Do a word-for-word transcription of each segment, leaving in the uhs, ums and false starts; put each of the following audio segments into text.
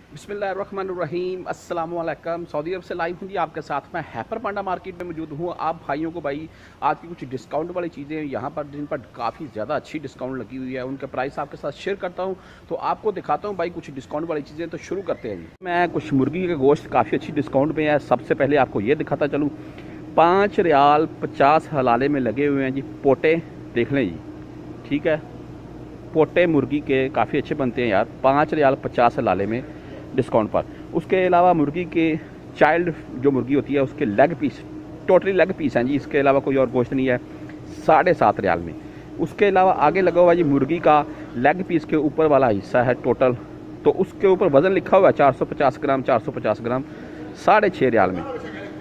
बिस्मिल्लाहिर्रहमानिर्रहीम अस्सलाम वालेकुम। सऊदी अरब से लाइव हूँ जी आपके साथ। मैं हैपर पांडा मार्केट में मौजूद हूँ। आप भाइयों को भाई आज की कुछ डिस्काउंट वाली चीज़ें यहाँ पर जिन पर काफ़ी ज़्यादा अच्छी डिस्काउंट लगी हुई है उनके प्राइस आपके साथ शेयर करता हूँ। तो आपको दिखाता हूँ भाई कुछ डिस्काउंट वाली चीज़ें। तो शुरू करते हैं जी। मैं कुछ मुर्गी का गोश्त काफ़ी अच्छी डिस्काउंट में है। सबसे पहले आपको ये दिखाता चलूँ, पाँच रियाल पचास हलाले में लगे हुए हैं जी पोटे। देख लें जी, ठीक है, पोटे मुर्गी के काफ़ी अच्छे बनते हैं यार, पाँच रियाल पचास हलाले में डिस्काउंट पर। उसके अलावा मुर्गी के चाइल्ड जो मुर्गी होती है उसके leg piece, totally leg piece हैं जी, इसके अलावा कोई और गोश्त नहीं है, साढ़े सात रियाल में। उसके अलावा आगे लगा हुआ जी मुर्गी का लेग पीस के ऊपर वाला हिस्सा है टोटल, तो उसके ऊपर वज़न लिखा हुआ है चार सौ पचास ग्राम, चार सौ पचास ग्राम, साढ़े छः रियाल में।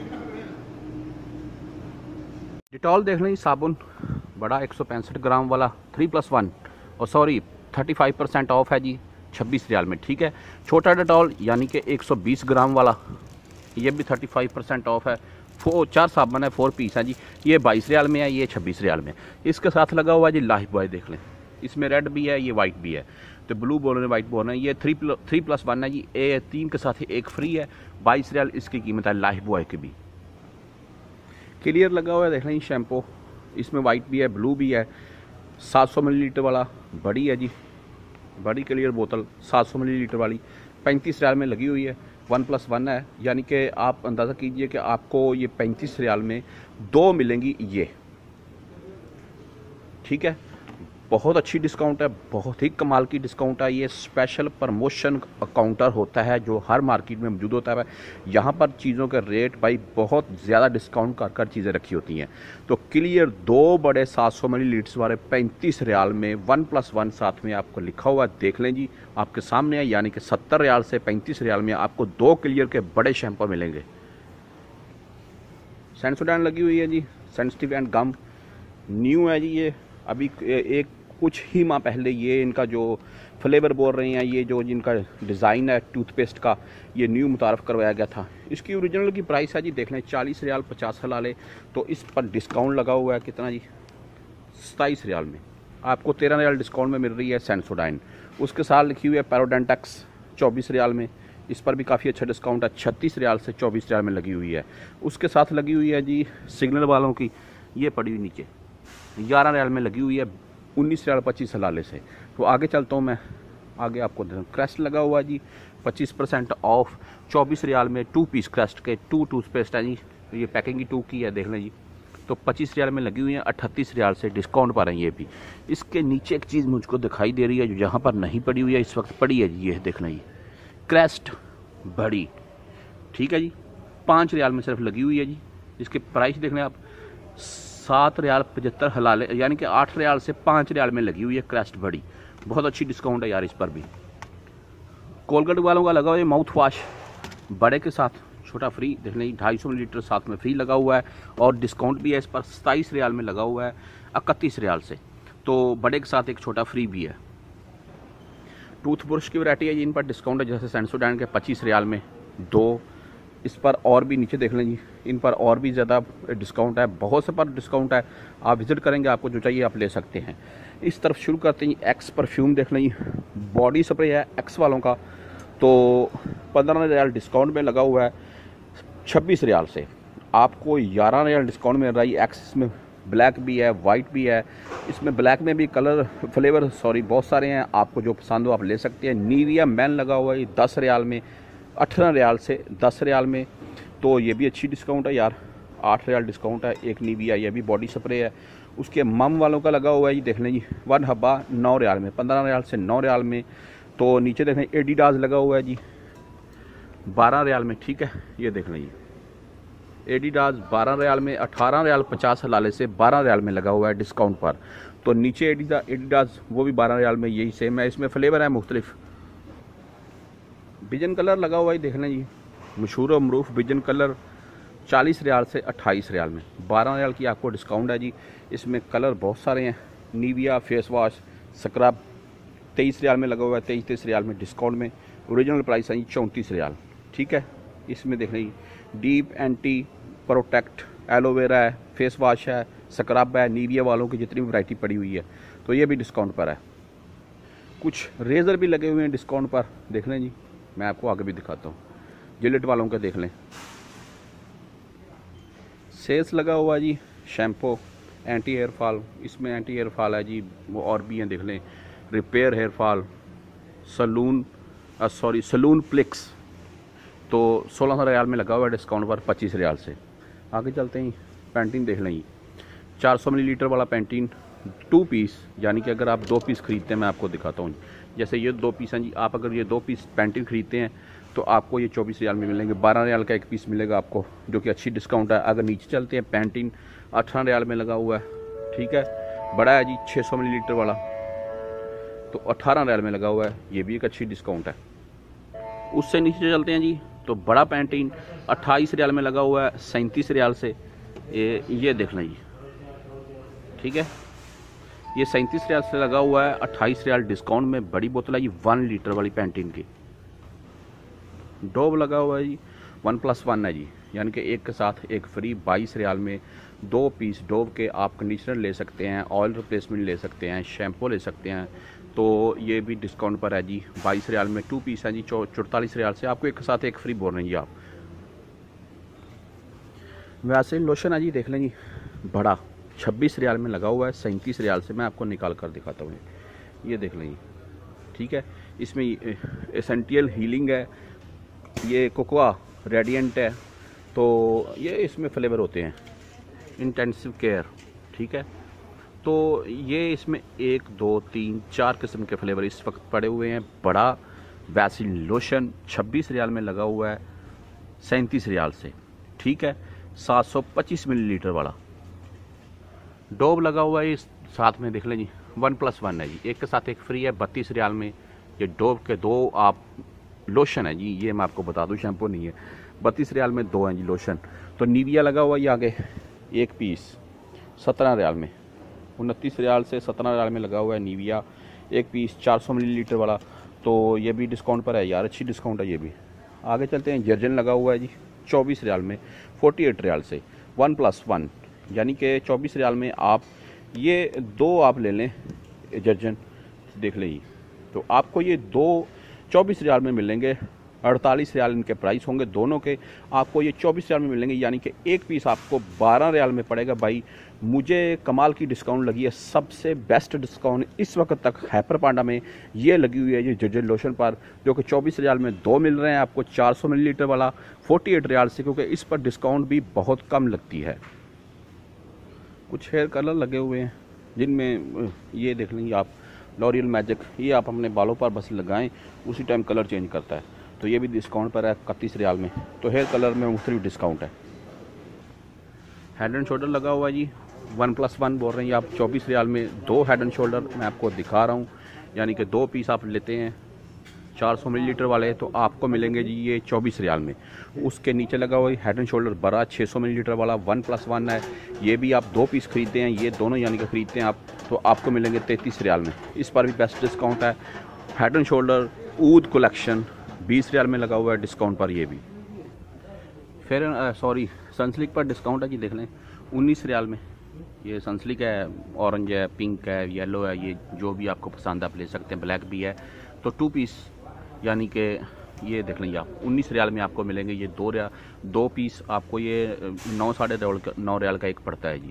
डिटॉल देख लें साबुन बड़ा एक सौ पैंसठ ग्राम वाला थ्री प्लस वन और sorry thirty five percent off है जी, छब्बीस रियाल में, ठीक है। छोटा डिटॉल यानी कि एक सौ बीस ग्राम वाला, ये भी थर्टी फाइव परसेंट ऑफ है। फोर चार साबुन है, फोर पीस है जी, ये बाईस रियाल में है, ये छब्बीस रियाल में। इसके साथ लगा हुआ है जी लाइफ बॉय, देख लें, इसमें रेड भी है, ये वाइट भी है, तो ब्लू बोल रहे हैं, वाइट बोल रहे हैं। ये थ्री प्ल, थ्री प्लस वन है जी, ए तीन के साथ ही एक फ्री है, बाईस रियाल इसकी कीमत है लाइफ बॉय की भी। क्लियर लगा हुआ है, देख लें शैम्पू, इसमें वाइट भी है, ब्लू भी है, सात सौ मिलीलीटर वाला बड़ी है जी, बड़ी क्लियर बोतल सात सौ मिलीलीटर वाली पैंतीस रियाल में लगी हुई है, वन प्लस वन है, यानी कि आप अंदाज़ा कीजिए कि आपको ये पैंतीस रियाल में दो मिलेंगी ये, ठीक है। बहुत अच्छी डिस्काउंट है, बहुत ही कमाल की डिस्काउंट है। ये स्पेशल प्रमोशन काउंटर होता है जो हर मार्केट में मौजूद होता है। यहाँ पर चीज़ों के रेट भाई बहुत ज़्यादा डिस्काउंट कर कर चीज़ें रखी होती हैं। तो क्लियर दो बड़े सात सौ मिलीलीटर्स वाले पैंतीस रियाल में वन प्लस वन साथ में आपको लिखा हुआ देख लें जी, आपके सामने है, यानी कि सत्तर रियाल से पैंतीस रियाल में आपको दो क्लियर के बड़े शैम्पू मिलेंगे। सेंसोडाइन लगी हुई है जी, सेंसिटिव एंड गम न्यू है जी, ये अभी एक कुछ ही माह पहले ये इनका जो फ्लेवर बोल रहे हैं, ये जो जिनका डिज़ाइन है टूथपेस्ट का, ये न्यू मुतारफ़ करवाया गया था। इसकी ओरिजिनल की प्राइस है जी, देख लें चालीस रियाल पचास हलाले, तो इस पर डिस्काउंट लगा हुआ है कितना जी, सताईस रियाल में आपको तेरह रियाल डिस्काउंट में मिल रही है सेंसोडाइन। उसके साथ लिखी हुई है पैरोडेंटेक्स चौबीस रियाल में, इस पर भी काफ़ी अच्छा डिस्काउंट है, छत्तीस रियाल से चौबीस रियाल में लगी हुई है। उसके साथ लगी हुई है जी सिग्नल वालों की, ये पड़ी हुई नीचे ग्यारह रियाल में लगी हुई है, उन्नीस रियाल पच्चीस हलाले से। तो आगे चलता हूँ मैं, आगे आपको क्रेस्ट लगा हुआ जी, पच्चीस परसेंट ऑफ, चौबीस रियाल में टू पीस क्रेस्ट के टू टूथपेस्ट है जी, ये पैकिंग की टू की है, देख लें जी, तो पच्चीस रियाल में लगी हुई है, अट्ठतीस रियाल से डिस्काउंट पर है ये भी। इसके नीचे एक चीज़ मुझको दिखाई दे रही है जो यहाँ पर नहीं पड़ी हुई है, इस वक्त पड़ी है जी, ये देख लें, क्रेस्ट बड़ी, ठीक है जी, पाँच रियाल में सिर्फ लगी हुई है जी। इसके प्राइस देख लें आप, सात रियाल पचहत्तर हलाले, यानी कि आठ रियाल से पाँच रियाल में लगी हुई है क्रेस्ट बड़ी। बहुत अच्छी डिस्काउंट है यार इस पर भी। कोलगेट वालों का लगा हुआ है माउथ वॉश बड़े के साथ छोटा फ्री, देख लें ढाई सौ मिलीलीटर साथ में फ्री लगा हुआ है, और डिस्काउंट भी है इस पर, सताईस रियाल में लगा हुआ है इकतीस रियाल से, तो बड़े के साथ एक छोटा फ्री भी है। टूथब्रश की वैरायटी है जी, इन पर डिस्काउंट है, जैसे सेंसोडाइन के पच्चीस रियाल में दो, इस पर और भी नीचे देख लें जी, इन पर और भी ज़्यादा डिस्काउंट है, बहुत से पर डिस्काउंट है, आप विज़िट करेंगे आपको जो चाहिए आप ले सकते हैं। इस तरफ शुरू करते हैं, एक्स परफ्यूम देख लें, बॉडी स्प्रे है एक्स वालों का, तो पंद्रह रियाल डिस्काउंट में लगा हुआ है, छब्बीस रियाल से आपको ग्यारह रियाल डिस्काउंट मिल रहा है। एक्स इसमें ब्लैक भी है, वाइट भी है, इसमें ब्लैक में भी कलर फ्लेवर सॉरी बहुत सारे हैं, आपको जो पसंद हो आप ले सकते हैं। नीविया मैन लगा हुआ है दस रियाल में, अठारह रियाल से दस रियाल में, तो ये भी अच्छी डिस्काउंट है यार, आठ रियाल डिस्काउंट है। एक नीविया ये भी बॉडी स्प्रे है। उसके मम वालों का लगा हुआ है जी, देख लें जी, वन हब्बा नौ रियाल में, पंद्रह रियाल से नौ रियाल में। तो नीचे देख लें एडिडास लगा हुआ है जी बारह रियाल में, ठीक है, ये देख लें जी एडिडास बारह रियाल में, अठारह रियाल पचास हलाले से बारह रियाल में लगा हुआ है डिस्काउंट पर। तो नीचे एडिडा एडिडास वो भी बारह रियाल में, यही सेम है, इसमें फ्लेवर है मुख्तलिफ। विजन कलर लगा हुआ है, देख लें जी, मशहूर और मरूफ विजन कलर चालीस रियाल से अट्ठाईस रियाल में, बारह रियाल की आपको डिस्काउंट है जी। इसमें कलर बहुत सारे हैं। नीविया फेस वॉश स्क्रब तेईस रियाल में लगा हुआ है, तेईस तेईस रियाल में डिस्काउंट में, ओरिजिनल प्राइस है जी चौंतीस रियाल, ठीक है। इसमें देख लें डीप एंटी प्रोटेक्ट एलोवेरा है, फेस वॉश है, स्क्रब है, नीविया वालों की जितनी वैरायटी पड़ी हुई है, तो ये भी डिस्काउंट पर है। कुछ रेज़र भी लगे हुए हैं डिस्काउंट पर, देख लें जी, मैं आपको आगे भी दिखाता हूँ। जिलेट वालों के देख लें, सेल्स लगा हुआ है जी। शैम्पू एंटी हेयर फॉल, इसमें एंटी हेयर फॉल है जी, वो और भी हैं देख लें। Repair hair fall, salon sorry salon प्लिक्स, तो सोलह सौ रियाल में लगा हुआ है डिस्काउंट पर पच्चीस रियाल से। आगे चलते हैं, पैंटीन देख लें। चार सौ मिलीलीटर वाला पैंटीन टू पीस, यानी कि अगर आप दो पीस खरीदते हैं, मैं आपको दिखाता हूँ। जैसे ये दो पीस हैं जी, आप अगर ये दो पीस पैंटीन खरीदते हैं तो आपको ये चौबीस रियाल में मिलेंगे। बारह रियाल का एक पीस मिलेगा आपको, जो कि अच्छी डिस्काउंट है। अगर नीचे चलते हैं, पैंटीन अठारह रियाल में लगा हुआ है, ठीक है। बड़ा है जी छः सौ मिलीलीटर वाला, तो अठारह रियाल में लगा हुआ है, ये भी एक अच्छी डिस्काउंट है। उससे नीचे चलते हैं जी, तो बड़ा पैंटीन अट्ठाईस रियाल में लगा हुआ है, सैंतीस रियाल से। ये ये देख लें जी, ठीक है। ये सैंतीस रियाल से लगा हुआ है, अट्ठाईस रियाल डिस्काउंट में। बड़ी बोतल है ये वन लीटर वाली पैंटीन की। डोव लगा हुआ है जी, वन प्लस वन है जी, यानी कि एक के साथ एक फ्री। बाईस रियाल में दो पीस डोव के आप कंडीशनर ले सकते हैं, ऑयल रिप्लेसमेंट ले सकते हैं, शैम्पू ले सकते हैं। तो ये भी डिस्काउंट पर है जी। बाईस रियाल में टू पीस है जी, चौतालीस रियाल से आपको एक के साथ एक फ्री बोल रहे हैं जी आप। वैसे लोशन है जी, देख लें जी, बड़ा छब्बीस रियाल में लगा हुआ है, सैंतीस रियाल से। मैं आपको निकाल कर दिखाता हूँ, ये देख लें, ठीक है। इसमें एसेंशियल हीलिंग है, ये कोकोआ रेडिएंट है, तो ये इसमें फ्लेवर होते हैं। इंटेंसिव केयर, ठीक है। तो ये इसमें एक दो तीन चार किस्म के फ्लेवर इस वक्त पड़े हुए हैं। बड़ा वैसलीन लोशन छब्बीस रियाल में लगा हुआ है, सैंतीस रियाल से, ठीक है। सात सौ पच्चीस मिलीलीटर वाला डोव लगा हुआ है, इस साथ में देख लें जी, वन प्लस वन है जी, एक के साथ एक फ्री है, बत्तीस रियाल में। ये डोव के दो आप लोशन है जी, ये मैं आपको बता दूं, शैम्पू नहीं है। बत्तीस रियाल में दो हैं जी लोशन। तो निविया लगा हुआ है ये आगे, एक पीस सत्रह रियाल में, उनतीस रियाल से सत्रह रियाल में लगा हुआ है निविया, एक पीस चार सौ मिलीलीटर वाला। तो ये भी डिस्काउंट पर है यार, अच्छी डिस्काउंट है ये भी। आगे चलते हैं, जर्जन लगा हुआ है जी चौबीस रियाल में, अड़तालीस रियाल से, वन प्लस वन, यानी कि चौबीस रियाल में आप ये दो आप ले लें जर्जन, देख लें जी। तो आपको ये दो चौबीस रियाल में मिलेंगे। अड़तालीस रियाल इनके प्राइस होंगे दोनों के, आपको ये चौबीस रियाल में मिलेंगे, यानी कि एक पीस आपको बारह रियाल में पड़ेगा। भाई मुझे कमाल की डिस्काउंट लगी है, सबसे बेस्ट डिस्काउंट इस वक्त तक हैपर पांडा में ये लगी हुई है ये जर्जन लोशन पर, जो कि चौबीस रियाल में दो मिल रहे हैं आपको, चार सौ मिलीलीटर वाला अड़तालीस रियाल से, क्योंकि इस पर डिस्काउंट भी बहुत कम लगती है। कुछ हेयर कलर लगे हुए हैं, जिनमें ये देख लेंगे आप, लॉरियल मैजिक, ये आप अपने बालों पर बस लगाएं, उसी टाइम कलर चेंज करता है। तो ये भी डिस्काउंट पर है इकतीस रियाल में। तो हेयर कलर में मुख्तलिफ डिस्काउंट है। हेड एंड शोल्डर लगा हुआ है जी, वन प्लस वन बोल रहे हैं आप, चौबीस रियाल में दो हेड एंड शोल्डर मैं आपको दिखा रहा हूँ, यानी कि दो पीस आप लेते हैं चार सौ मिलीलीटर वाले, तो आपको मिलेंगे जी ये चौबीस रियाल में। उसके नीचे लगा हुआ है हेड एंड शोल्डर बड़ा छः सौ मिलीलीटर वाला, वन प्लस वन है, ये भी आप दो पीस खरीदते हैं, ये दोनों यानी कि खरीदते हैं आप, तो आपको मिलेंगे तैंतीस रियाल में। इस पर भी बेस्ट डिस्काउंट है। हेड एंड शोल्डर ऊद कलेक्शन बीस रियाल में लगा हुआ है डिस्काउंट पर, ये भी। फिर सॉरी सनसिल्क पर डिस्काउंट है जी, देख लें उन्नीस रियाल में। ये सनसिल्क है, ऑरेंज है, पिंक है, येलो है, ये जो भी आपको पसंद है आप ले सकते हैं, ब्लैक भी है। तो टू पीस यानी कि ये देख लेंगे आप उन्नीस रियाल में आपको मिलेंगे। ये दो रियाल दो पीस आपको ये नौ साढ़े नौ रियाल का एक पड़ता है जी।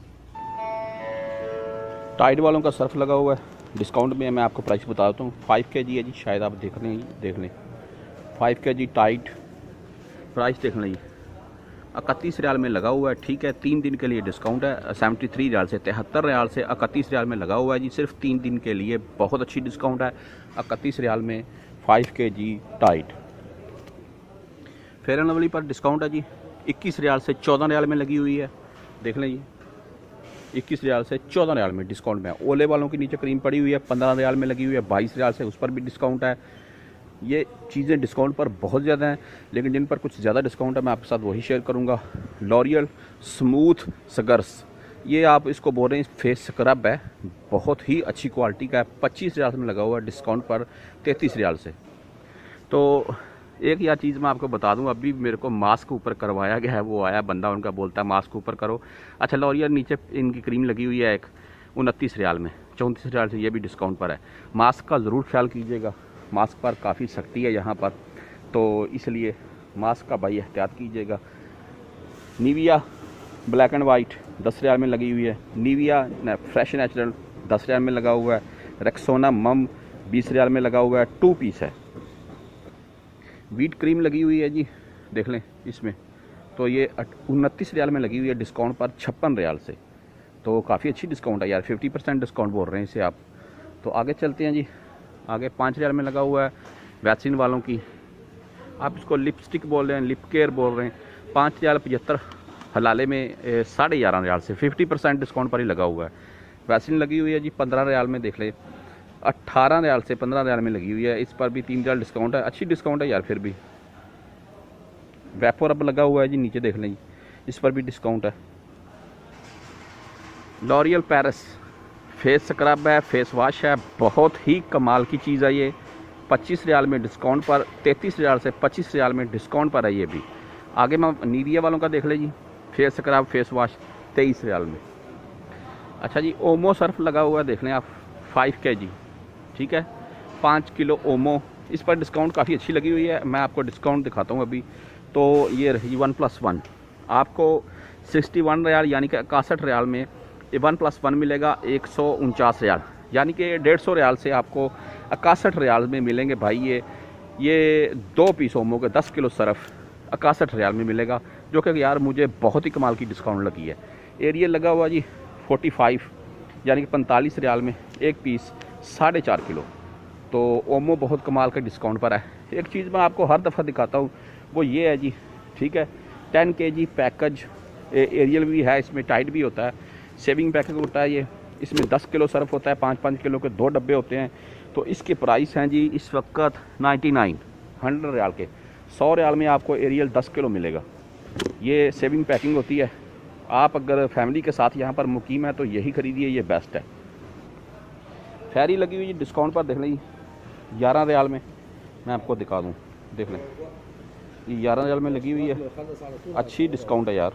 टाइड वालों का सर्फ लगा हुआ है डिस्काउंट में, मैं आपको प्राइस बता देता हूँ। फाइव के जी है जी, शायद आप देख लें देख लें फाइव के जी टाइड, प्राइस देख लें इकतीस रियाल में लगा हुआ है, ठीक है। तीन दिन के लिए डिस्काउंट है, सेवेंटी थ्री रियाल से तिहत्तर रियाल से इकतीस रियाल में लगा हुआ है जी, सिर्फ तीन दिन के लिए। बहुत अच्छी डिस्काउंट है इकतीस रियाल में five K G Tide. Fair and lovely पर डिस्काउंट है जी, इक्कीस रियाल से चौदह रियाल में लगी हुई है, देख लें जी, इक्कीस रियाल से चौदह रियाल में डिस्काउंट में। ओले वालों के नीचे क्रीम पड़ी हुई है, पंद्रह रियाल में लगी हुई है, बाईस रियाल से उस पर भी डिस्काउंट है। ये चीज़ें डिस्काउंट पर बहुत ज़्यादा हैं, लेकिन जिन पर कुछ ज़्यादा डिस्काउंट है मैं आपके साथ वही शेयर करूँगा। लॉरियल स्मूथ सगर्स, ये आप इसको बोल रहे हैं फेस स्क्रब है, बहुत ही अच्छी क्वालिटी का है, पच्चीस रियाल में लगा हुआ है डिस्काउंट पर तैंतीस रियाल से। तो एक या चीज़ मैं आपको बता दूं, अभी मेरे को मास्क ऊपर करवाया गया है, वो आया बंदा, उनका बोलता है मास्क ऊपर करो। अच्छा लॉरियल नीचे इनकी क्रीम लगी हुई है एक उनतीस रियाल में, चौंतीस रियाल से, ये भी डिस्काउंट पर है। मास्क का ज़रूर ख्याल कीजिएगा, मास्क पर काफ़ी सख्ती है यहाँ पर। तो इसलिए मास्क का भाई एहतियात कीजिएगा। निविया ब्लैक एंड वाइट दस रियाल में लगी हुई है। निविया फ्रेश नेचुरल दस रियाल में लगा हुआ है। रेक्सोना मम बीस रियाल में लगा हुआ है, टू पीस है। व्हीट क्रीम लगी हुई है जी, देख लें इसमें, तो ये उनतीस रियाल में लगी हुई है डिस्काउंट पर छप्पन रियाल से। तो काफ़ी अच्छी डिस्काउंट है यार, फिफ्टी परसेंट डिस्काउंट बोल रहे हैं इसे आप। तो आगे चलते हैं जी, आगे पाँच रियाल में लगा हुआ है वैक्सीन वालों की, आप इसको लिपस्टिक बोल रहे हैं, लिप केयर बोल रहे हैं। पाँच रियाल पचहत्तर, हलाले में साढ़े ग्यारह रियाल से फिफ्टी परसेंट डिस्काउंट पर ही लगा हुआ है। वैक्सीन लगी हुई है जी पंद्रह रियाल में, देख ले अट्ठारह रियाल से पंद्रह रियाल में लगी हुई है। इस पर भी तीन रियाल डिस्काउंट है, अच्छी डिस्काउंट है यार फिर भी। वेपोर अब लगा हुआ है जी, नीचे देख लें, इस पर भी डिस्काउंट है। लॉरियल पेरिस फेस स्क्रब है, फेस वॉश है, बहुत ही कमाल की चीज़ है ये। पच्चीस रियाल में डिस्काउंट पर, तैंतीस रियाल से पच्चीस रियाल में डिस्काउंट पर है ये भी। आगे मैं निविया वालों का देख ले जी, फेस स्क्रब फेस वॉश तेईस रियाल में। अच्छा जी, ओमो सर्फ लगा हुआ है, देख लें आप, फाइव के जी, ठीक है, पाँच किलो ओमो। इस पर डिस्काउंट काफ़ी अच्छी लगी हुई है, मैं आपको डिस्काउंट दिखाता हूँ अभी। तो ये रही वन प्लस वन, आपको सिक्सटी वन रियाल यानी कि इकसठ रियाल में वन प्लस वन मिलेगा एक सौ उनचास रियाल, यानी कि डेढ़ सौ रियाल से आपको इकसठ रियाल में मिलेंगे भाई। ये ये दो पीस ओमो के दस किलो सर्फ इकसठ रियाल में मिलेगा, जो कि यार मुझे बहुत ही कमाल की डिस्काउंट लगी है। एरियल लगा हुआ जी फोर्टी फाइव, यानी कि पैंतालीस रियाल में एक पीस साढ़े चार किलो। तो ओमो बहुत कमाल का डिस्काउंट पर है। एक चीज़ मैं आपको हर दफ़ा दिखाता हूँ, वो ये है जी, ठीक है, टेन के जी पैकेज एरियल भी है, इसमें टाइट भी होता है, सेविंग पैकेज होता है ये। इसमें दस किलो सर्फ होता है, पाँच पाँच किलो के दो डब्बे होते हैं। तो इसके प्राइस हैं जी इस वक्त नाइन्टी नाइन हंड्रेड रियाल के। सौ रियाल में आपको एरियल दस किलो मिलेगा। ये सेविंग पैकिंग होती है। आप अगर फैमिली के साथ यहाँ पर मुकीम है तो यही खरीदिए, ये बेस्ट है। फेरी लगी हुई डिस्काउंट पर, देख लें ग्यारह रियाल में, मैं आपको दिखा दूँ, देख लें ये ग्यारह रियाल में लगी हुई है, अच्छी डिस्काउंट है यार।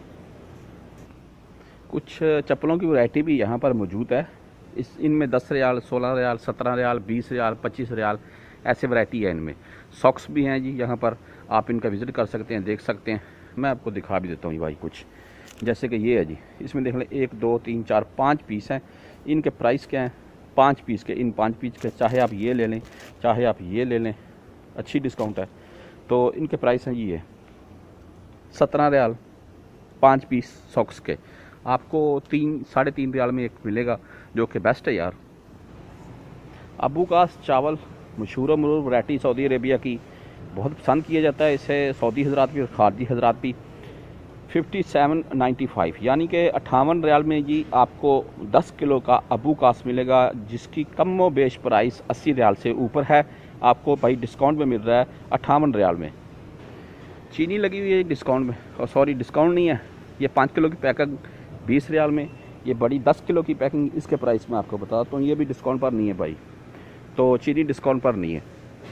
कुछ चप्पलों की वैरायटी भी यहाँ पर मौजूद है, इस इनमें दस रियाल, सोलह रियाल, सत्रह रियाल, बीस रियाल, पच्चीस रियाल, ऐसे वैरायटी है इनमें। सॉक्स भी हैं जी यहाँ पर, आप इनका विज़िट कर सकते हैं, देख सकते हैं। मैं आपको दिखा भी देता हूँ भाई कुछ, जैसे कि ये है जी, इसमें देख लें एक दो तीन चार पाँच पीस हैं। इनके प्राइस क्या हैं पाँच पीस के, इन पाँच पीस के चाहे आप ये ले लें चाहे आप ये ले लें, अच्छी डिस्काउंट है। तो इनके प्राइस हैं ये सत्रह रियाल पाँच पीस सॉक्स के, आपको तीन साढ़े तीन रियाल में एक मिलेगा, जो कि बेस्ट है यार। अबू कास चावल मशहूर व मरूर वैरायटी सऊदी अरेबिया की, बहुत पसंद किया जाता है इसे, सऊदी हजरात भी और खारजी हजरात भी। फिफ्टी सेवन नाइन्टी फाइव यानी कि अट्ठावन रियाल में जी आपको दस किलो का अबू कास मिलेगा, जिसकी कम व बेश प्राइस अस्सी रियाल से ऊपर है। आपको भाई डिस्काउंट में मिल रहा है अट्ठावन रियाल में। चीनी लगी हुई है डिस्काउंट में, और सॉरी डिस्काउंट नहीं है, ये पाँच किलो की पैकिंग बीस रियाल में, ये बड़ी दस किलो की पैकिंग इसके प्राइस में आपको बताता हूँ, तो ये भी डिस्काउंट पर नहीं है भाई। तो चीनी डिस्काउंट पर नहीं है।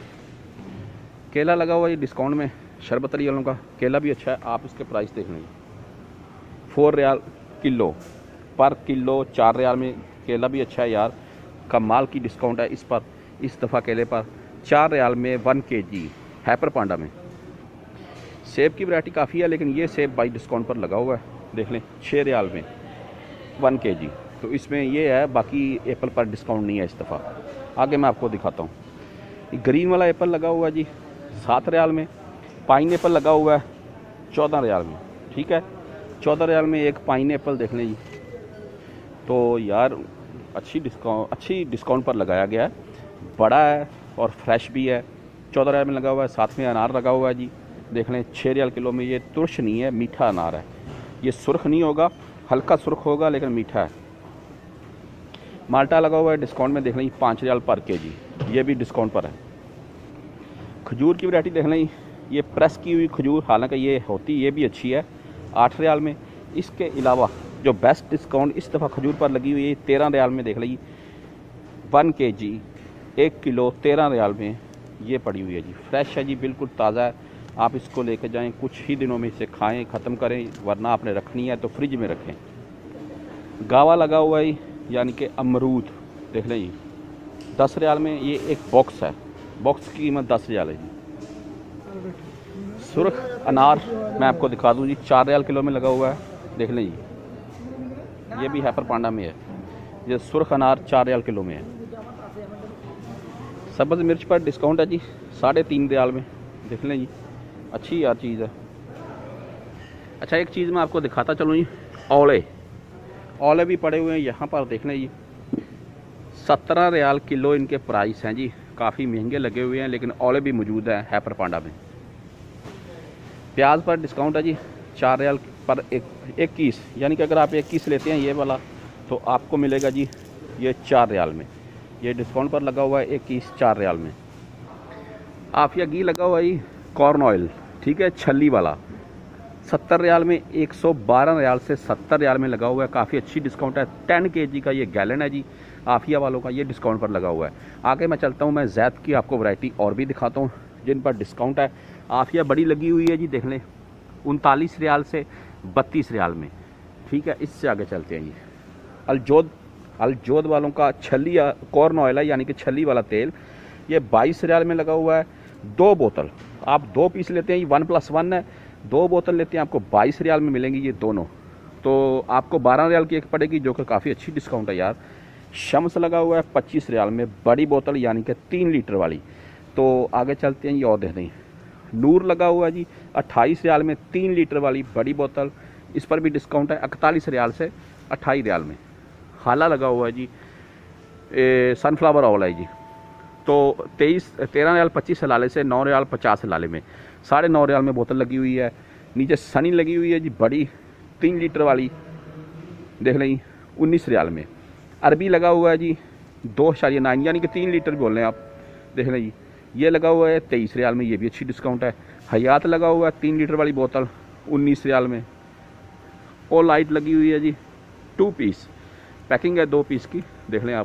केला लगा हुआ है डिस्काउंट में, शरबत अली वालों का केला भी अच्छा है, आप इसके प्राइस देख लें, फोर रियाल किलो पर किलो, चार रियाल में केला भी अच्छा है यार, कमाल की डिस्काउंट है इस पर। इस दफ़ा केले पर चार रियाल में वन के जी हैपर पांडा में। सेब की वैरायटी काफ़ी है, लेकिन ये सेब बाई डिस्काउंट पर लगा हुआ है, देख लें छः रियाल में वन के जी। तो इसमें ये है, बाकी एप्पल पर डिस्काउंट नहीं है इस दफ़ा। आगे मैं आपको दिखाता हूँ, ग्रीन वाला एप्पल लगा हुआ है जी सात रियाल में, पाइन एप्पल लगा हुआ है चौदह रियाल में, ठीक है, चौदह रियाल में एक पाइन एप्पल देख लें जी। तो यार अच्छी डिस्काउंट अच्छी डिस्काउंट पर लगाया गया है, बड़ा है और फ्रेश भी है, चौदह रियाल में लगा हुआ है। साथ में अनार लगा हुआ है जी, देख लें छः रियाल किलो में। ये तुर्श नहीं है, मीठा अनार है, ये सुर्ख नहीं होगा, हल्का सुर्ख होगा लेकिन मीठा है। माल्टा लगा हुआ है डिस्काउंट में, देख लें पाँच रियाल पर के जी, ये भी डिस्काउंट पर है। खजूर की वैरायटी देख लें, ये प्रेस की हुई खजूर, हालांकि ये होती ये भी अच्छी है, आठ रियाल में। इसके अलावा जो बेस्ट डिस्काउंट इस दफ़ा खजूर पर लगी हुई है तेरह रियाल में, देख लें वन के जी एक किलो तेरह रियाल में ये पड़ी हुई है जी, फ्रेश है जी, बिल्कुल ताज़ा है। आप इसको लेकर जाएं, कुछ ही दिनों में इसे खाएं, ख़त्म करें, वरना आपने रखनी है तो फ्रिज में रखें। गावा लगा हुआ है यानी कि अमरूद, देख लें जी दस रियाल में, ये एक बॉक्स है, बॉक्स की कीमत दस रियाल है जी। सुर्ख अनार मैं आपको दिखा दूं जी, चार रियाल किलो में लगा हुआ है, देख लें जी। ये भी हैपर पांडा में है, ये सुर्ख अनार चार रियाल किलो में है। सब्ज़ मिर्च पर डिस्काउंट है जी साढ़े तीन रियाल में, देख लें जी, अच्छी यार चीज़ है। अच्छा एक चीज़ मैं आपको दिखाता चलूँ जी, औले औले भी पड़े हुए हैं यहाँ पर, देख लें जी, सत्रह रियाल किलो इनके प्राइस हैं जी, काफ़ी महंगे लगे हुए हैं, लेकिन औले भी मौजूद हैं हैपर पांडा में। प्याज पर डिस्काउंट है जी चार रियाल पर एक इक्कीस, यानी कि अगर आप इक्कीस लेते हैं ये वाला तो आपको मिलेगा जी ये चार रियाल में, ये डिस्काउंट पर लगा हुआ है इक्कीस चार रियाल में। आफिया घी लगा हुआ है जी, कॉर्न ऑयल, ठीक है, छल्ली वाला, सत्तर रियाल में, एक सौ बारह रियाल से सत्तर रियाल में लगा हुआ है, काफ़ी अच्छी डिस्काउंट है। टेन के जी का ये गैलन है जी, आफिया वालों का ये डिस्काउंट पर लगा हुआ है। आगे मैं चलता हूँ, मैं जैद की आपको वैरायटी और भी दिखाता हूँ जिन पर डिस्काउंट है। आफिया बड़ी लगी हुई है जी, देख लें, उनतालीस रियाल से बत्तीस रियाल में, ठीक है। इससे आगे चलते हैं जी, अलजोद अलजोद वालों का छली कॉर्न ऑयल है, यानी कि छली वाला तेल, ये बाईस रियाल में लगा हुआ है। दो बोतल आप दो पीस लेते हैं, ये वन प्लस वन है, दो बोतल लेते हैं आपको बाईस रियाल में मिलेंगी ये दोनों, तो आपको बारह रियाल की एक पड़ेगी, जो कि काफ़ी अच्छी डिस्काउंट है यार। शम्स लगा हुआ है पच्चीस रियाल में, बड़ी बोतल यानी कि तीन लीटर वाली। तो आगे चलते हैं, ये और देख दें, नूर लगा हुआ है जी अट्ठाईस रियाल में, तीन लीटर वाली बड़ी बोतल, इस पर भी डिस्काउंट है इकतालीस रियाल से अट्ठाईस रियाल में। हाला लगा हुआ है जी, सनफ्लावर ऑयल है जी, तो तेईस तेरह रियाल पच्चीस हलाले से नौ रियाल पचास हलाले में, साढ़े नौ रियाल में बोतल लगी हुई है। नीचे सनी लगी हुई है जी बड़ी तीन लीटर वाली, देख लें उन्नीस रियाल में। अरबी लगा हुआ है जी दो शारिया नाइन, यानी कि तीन लीटर बोल रहे हैं आप, देख लें जी, ये लगा हुआ है तेईस रियाल में, ये भी अच्छी डिस्काउंट है। हयात लगा हुआ है तीन लीटर वाली बोतल उन्नीस रियाल में। और लाइट लगी हुई है जी टू पीस, पैकिंग है दो पीस की, देख लें आप,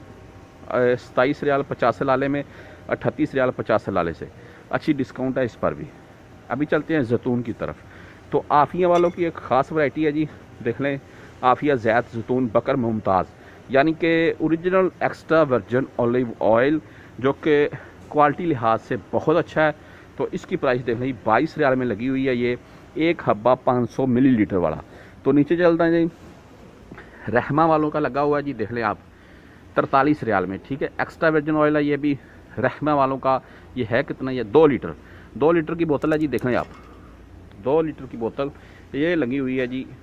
सताईस रियाल पचास लाले में, अट्ठतीस रियाल पचास लाले से, अच्छी डिस्काउंट है इस पर भी। अभी चलते हैं जैतून की तरफ, तो आफिया वालों की एक ख़ास वैरायटी है जी, देख लें, आफिया जैत जैतून बकर मुमताज़, यानी कि original extra virgin olive oil, जो कि क्वालिटी लिहाज से बहुत अच्छा है। तो इसकी प्राइस देख लें बाईस रियाल में लगी हुई है, ये एक हब्बा पाँच सौ मिलीलीटर वाला। तो नीचे चलता है जी, रहमा वालों का लगा हुआ है जी, देख लें आप, तरतालीस रियाल में, ठीक है, एक्स्ट्रा वर्जिन ऑयल है ये भी रहमा वालों का। ये है कितना, ये दो लीटर दो लीटर की बोतल है जी, देख लें आप, दो लीटर की बोतल ये लगी हुई है जी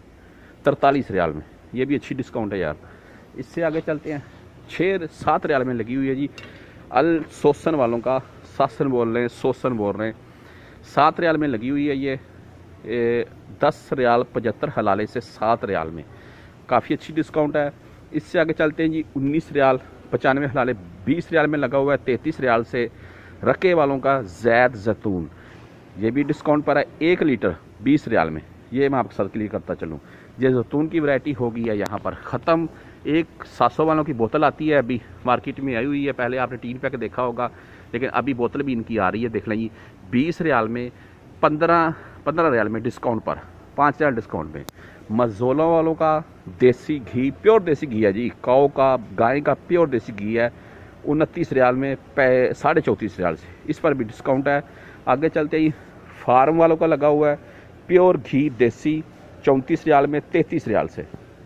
तरतालीस रियाल में, ये भी अच्छी डिस्काउंट है यार। इससे आगे चलते हैं, छः सात रियाल में लगी हुई है जी, अल सोसन वालों का, सासन बोल रहे हैं, सोसन बोल रहे हैं, सात रियाल में लगी हुई है ये, ए, दस रियाल पचहत्तर हलाले से सात रियाल में, काफ़ी अच्छी डिस्काउंट है। इससे आगे चलते हैं जी, उन्नीस रियाल पचानवे हलाले बीस रियाल में लगा हुआ है। तैंतीस रियाल से रके वालों का जैद जैतून, ये भी डिस्काउंट पर है, एक लीटर बीस रियाल में, ये मैं आपके साथ क्लियर करता चलूँ। ये जैतून की वैरायटी होगी है यहाँ पर ख़त्म। एक सात सौ वालों की बोतल आती है, अभी मार्केट में आई हुई है, पहले आपने तीन पैक देखा होगा, लेकिन अभी बोतल भी इनकी आ रही है, देख लें जी, बीस रियाल में, पंद्रह पंद्रह रियाल में डिस्काउंट पर, पाँच रियाल डिस्काउंट में। मज़ोला वालों का देसी घी, प्योर देसी घी है जी, काओ का, गाय का प्योर देसी घी है, उनतीस रियाल में, साढ़े चौंतीस रियाल से, इस पर भी डिस्काउंट है। आगे चलते ही फार्म वालों का लगा हुआ है प्योर घी देसी, चौंतीस रियाल में, तैंतीस रियाल से।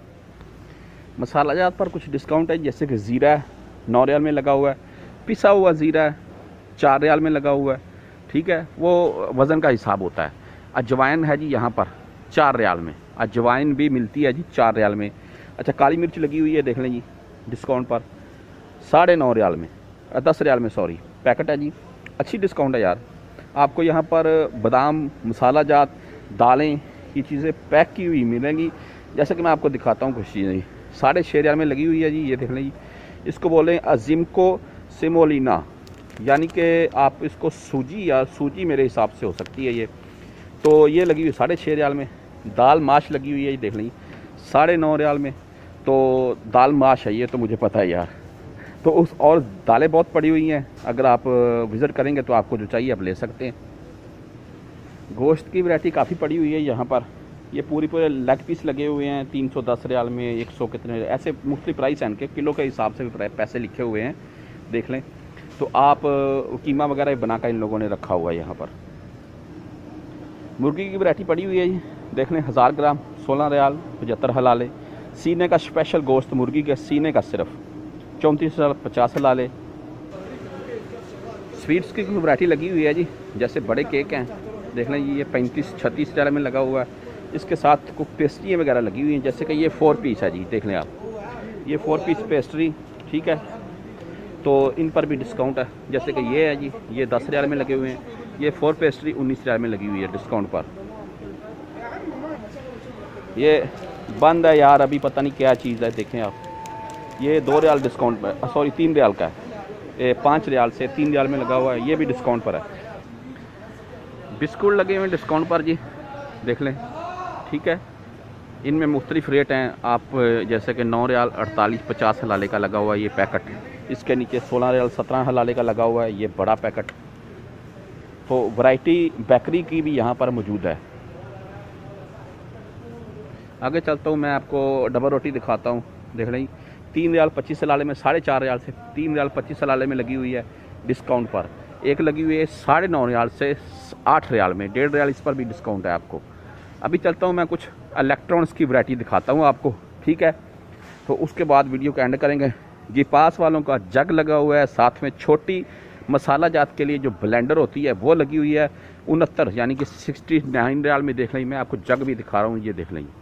मसाला जात पर कुछ डिस्काउंट है, जैसे कि ज़ीरा है नौ रियाल में लगा हुआ है, पिसा हुआ ज़ीरा है चार रियाल में लगा हुआ है, ठीक है, वो वज़न का हिसाब होता है। अजवाइन है जी यहाँ पर चार रियाल में, अजवाइन भी मिलती है जी चार रियाल में। अच्छा काली मिर्च लगी हुई है, देख लें जी, डिस्काउंट पर साढ़े नौ रियाल में, दस रियाल में सॉरी, पैकेट है जी, अच्छी डिस्काउंट है यार। आपको यहाँ पर बादाम, मसाला जात, दालें, ये चीज़ें पैक की हुई मिलेंगी, जैसे कि मैं आपको दिखाता हूँ कुछ चीज़ें। साढ़े छः रियाल में लगी हुई है जी, ये देख लें जी, इसको बोलें अजिमको सिमोलिना, यानी कि आप इसको सूजी या सूजी मेरे हिसाब से हो सकती है ये, तो ये लगी हुई साढ़े छः रियाल में। दाल माश लगी हुई है, ये देख लें साढ़े नौ रियाल में, तो दाल माश है ये, तो मुझे पता है यार। तो उस और दालें बहुत पड़ी हुई हैं, अगर आप विज़िट करेंगे तो आपको जो चाहिए आप ले सकते हैं। गोश्त की वैरायटी काफ़ी पड़ी हुई है यहाँ पर, ये पूरी पूरे लेग पीस लगे हुए हैं, तीन सौ दस रियाल में, एक सौ कितने, ऐसे मुख्तलिफ प्राइस हैं इनके, किलो के हिसाब से भी पैसे लिखे हुए हैं, देख लें। तो आप कीमा वगैरह बना कर इन लोगों ने रखा हुआ है यहाँ पर। मुर्गी की वैरायटी पड़ी हुई है जी, देख लें हज़ार ग्राम सोलह रियाल पचहत्तर हलाले। सीने का स्पेशल गोश्त मुर्गी के सीने का सिर्फ चौंतीस रियाल पचास हलाले। स्वीट्स की वैरायटी लगी हुई है जी, जैसे बड़े केक हैं देख लें ये पैंतीस छत्तीस रियाल में लगा हुआ है। इसके साथ कुछ पेस्ट्रियाँ वगैरह लगी हुई हैं, जैसे कि ये फ़ोर पीस है जी, देख लें आप ये फ़ोर पीस पेस्ट्री, ठीक है। तो इन पर भी डिस्काउंट है, जैसे कि ये है जी, ये दस रियाल में लगे हुए हैं। ये फोर पेस्ट्री उन्नीस रियाल में लगी हुई है डिस्काउंट पर। ये बंद है यार, अभी पता नहीं क्या चीज़ है, देखें आप। ये दो रियाल डिस्काउंट पर, सॉरी तीन रियाल का है, ये पाँच रियाल से तीन रियाल में लगा हुआ है, ये भी डिस्काउंट पर है। बिस्कुट लगे हुए हैं डिस्काउंट पर जी, देख लें, ठीक है। इनमें मुख्तलिफ रेट हैं, आप जैसे कि नौ रियाल अड़तालीस पचास हलाले का लगा हुआ है ये पैकेट। इसके नीचे सोलह रियाल सत्रह हलाले का लगा हुआ है ये बड़ा पैकेट। तो वैरायटी बेकरी की भी यहाँ पर मौजूद है। आगे चलता हूँ, मैं आपको डबल रोटी दिखाता हूँ, देख लें तीन रियाल पच्चीस हलाले में साढ़े चार रियाल से तीन रियाल पच्चीस हलाले में लगी हुई है डिस्काउंट पर। एक लगी हुई है साढ़े नौ रियाल से आठ रियाल में, डेढ़ रियाल इस पर भी डिस्काउंट है आपको। अभी चलता हूँ, मैं कुछ इलेक्ट्रॉनिक्स की वैरायटी दिखाता हूँ आपको, ठीक है। तो उसके बाद वीडियो को एंड करेंगे। जी पास वालों का जग लगा हुआ है, साथ में छोटी मसाला जात के लिए जो ब्लेंडर होती है वो लगी हुई है उनहत्तर यानी कि सिक्सटी नाइन रियाल में। देख लें, मैं आपको जग भी दिखा रहा हूँ, ये देख लें,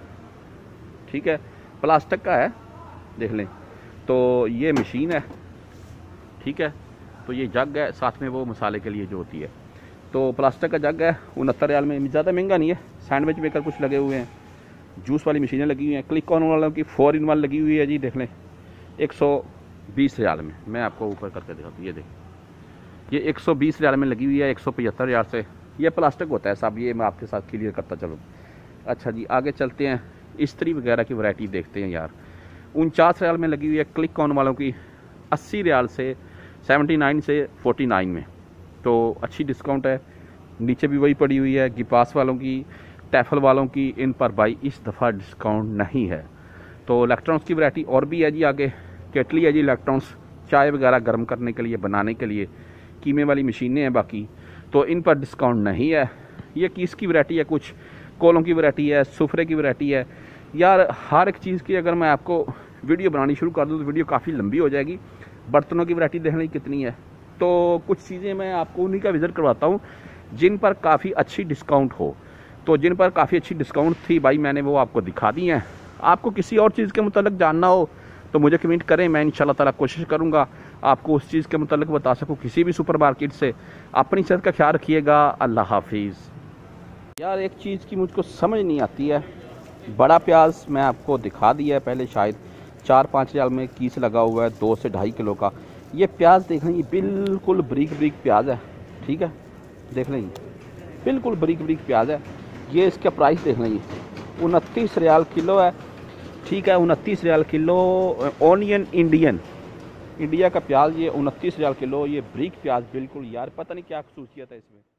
ठीक है, प्लास्टिक का है, देख लें। तो ये मशीन है, ठीक है। तो ये जग है, साथ में वो मसाले के लिए जो होती है, तो प्लास्टिक का जग है उनहत्तर रियाल में, ज़्यादा महंगा नहीं है। सैंडविच मेकर कुछ लगे हुए हैं, जूस वाली मशीनें लगी हुई हैं, क्लिक ऑन वालों की फोर इन वन लगी हुई है जी, देख लें एक सौ बीस रियाल में। मैं आपको ऊपर करके दिखाता हूँ, ये देख, ये एक सौ बीस रियाल में लगी हुई है, एक सौ पचहत्तर रियाल से। ये प्लास्टिक होता है साहब, ये मैं आपके साथ क्लियर करता चलूँ। अच्छा जी, आगे चलते हैं, इस्त्री वगैरह की वैरायटी देखते हैं यार। उनचास रियाल में लगी हुई है क्लिक ऑन वालों की, अस्सी रियाल से सेवेंटी नाइन से फोर्टी नाइन में, तो अच्छी डिस्काउंट है। नीचे भी वही पड़ी हुई है, गिपास वालों की, टैफल वालों की, इन पर भाई इस दफ़ा डिस्काउंट नहीं है। तो इलेक्ट्रॉनिक्स की वैरायटी और भी है जी। आगे केटली है जी, इलेक्ट्रॉनिक्स चाय वगैरह गर्म करने के लिए, बनाने के लिए, कीमे वाली मशीनें हैं बाकी, तो इन पर डिस्काउंट नहीं है। ये किस की वैरायटी है, कुछ कोलों की वैरायटी है, सुफरे की वैरायटी है यार। हर एक चीज़ की अगर मैं आपको वीडियो बनानी शुरू कर दूँ तो वीडियो काफ़ी लंबी हो जाएगी। बर्तनों की वैरायटी देखने की कितनी है, तो कुछ चीज़ें मैं आपको उन्हीं का विज़िट करवाता हूँ जिन पर काफ़ी अच्छी डिस्काउंट हो। तो जिन पर काफ़ी अच्छी डिस्काउंट थी भाई, मैंने वो आपको दिखा दी हैं। आपको किसी और चीज़ के मुतालिक जानना हो तो मुझे कमेंट करें, मैं इंशाल्लाह ताला कोशिश करूँगा आपको उस चीज़ के मुतालिक बता सकूँ किसी भी सुपर मार्केट से। अपनी सेहत का ख्याल रखिएगा, अल्लाह हाफिज़। यार एक चीज़ की मुझको समझ नहीं आती है, बड़ा प्याज मैं आपको दिखा दिया है पहले, शायद चार पाँच रियाल में कीस लगा हुआ है दो से ढाई किलो का। ये प्याज देख लें, ये बिल्कुल बरीक बरीक प्याज है, ठीक है, देख लें बिल्कुल बरीक बरीक प्याज है। ये इसका प्राइस देख लें, उनतीस रियाल किलो है, ठीक है, उनतीस riyal kilo. Onion Indian India का प्याज ये उनतीस रियाल किलो, ये बरीक प्याज बिल्कुल यार, पता नहीं क्या खसूसियत है इसमें।